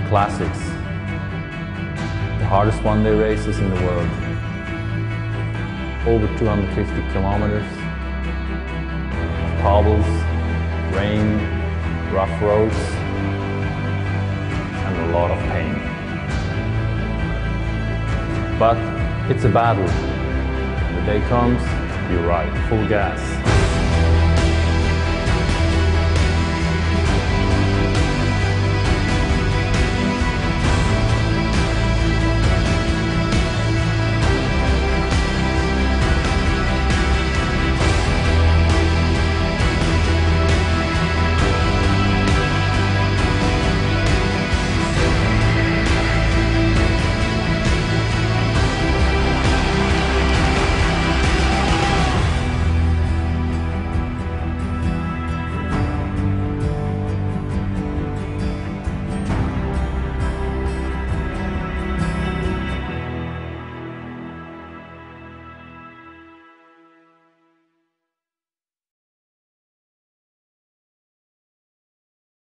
classics. The hardest one-day races in the world. Over 250 kilometers. Cobbles, rain, rough roads, and a lot of pain. But it's a battle. When the day comes, you ride full gas.